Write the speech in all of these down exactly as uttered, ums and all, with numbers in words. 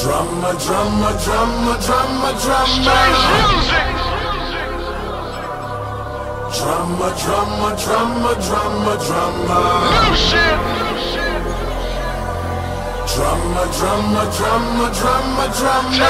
Drama, drama, drama, drama, drama. Drama, drama, drama, drama, drama. New shit. Drama, drama, drama, drama, drama.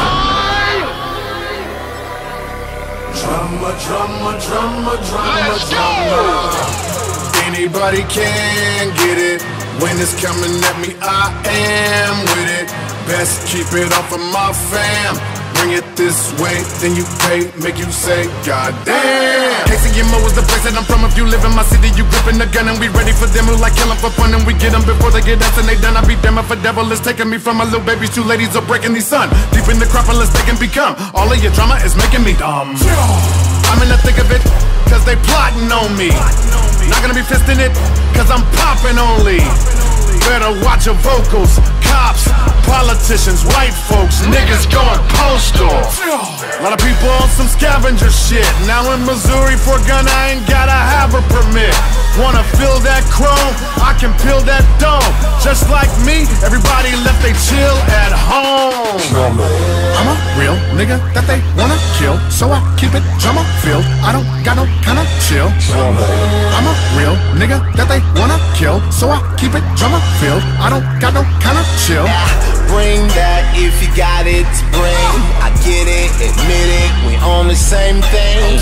Drama, drama, drama, drama, drama. Anybody can get it. When it's coming at me, I am with it. Best keep it off of my fam. Bring it this way, then you pay, make you say, God damn. K C M O is the place that I'm from. If you live in my city, you gripping the gun, and we ready for them who like killing for fun. And we get them before they get us and they done. I be damn if a devil is taking me from my little babies. Two ladies are breaking the sun. Deep in the Acropolis they can become. All of your drama is making me dumb. I'm in the thick of it, cause they plotting on me. Not gonna be fisting it, cause I'm popping only. Better watch your vocals. Cops, politicians, white folks, niggas going postal. A lot of people on some scavenger shit. Now in Missouri for a gun I ain't gotta have a permit. Wanna feel that chrome? I can peel that dome. Just like me, everybody left they chill at home. I'm a real nigga that they wanna kill, so I keep it drama filled. I don't got no kinda chill. I'm a real nigga that they wanna kill, so I keep it drama filled. I don't got no kinda chill. Bring that if you got it to bring. I get it, admit it, we on the same thing.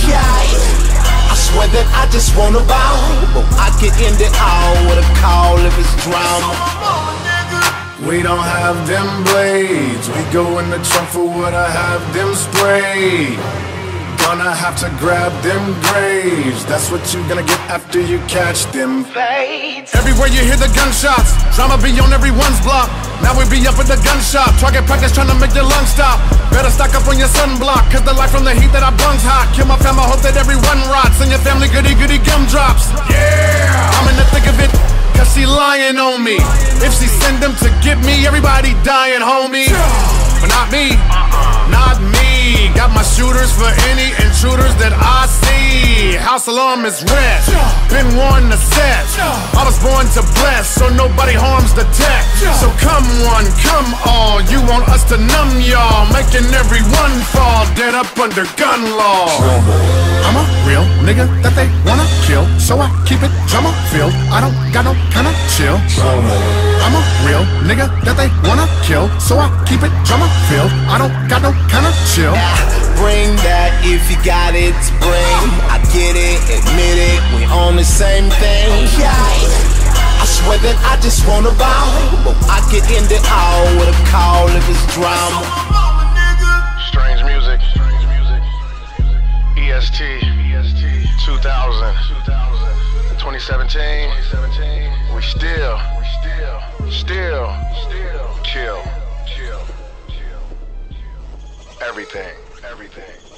I swear that I just wanna bow, but I can end it all with a call if it's drama. We don't have them blades. We go in the trunk for what I have them spray. Gonna have to grab them graves. That's what you gonna get after you catch them fades. Everywhere you hear the gunshots, drama be on everyone's block. Now we be up at the gun shop. Target practice trying to make your lungs stop. Better stock up on your sunblock, cause the light from the heat that I brung's hot. Kill my fam, I hope that everyone rots, and your family goody goody gumdrops. Yeah, I'm in the thick of it, cause she lying on me. If she send them to get me, everybody dying, homie. But not me, not me. Got my shooters for any intruders that I see. House alarm is red, been warned to set. I was born to bless, so nobody harms the tech. So come one, come all, you want us to numb y'all, making everyone fall dead up under gun law. I'm a real nigga that they wanna kill, so I keep it drama filled. I don't got no kinda chill. I'm a real nigga that they wanna kill, so I keep it drama filled. I don't got no kinda chill. Bring that if you got it to bring. I get it, admit it, we on the same thing. I swear that I just wanna bow, but I can end it all with a call if it's drama. Strange music. E S T two thousand. twenty seventeen. We still, still, kill. Everything, everything.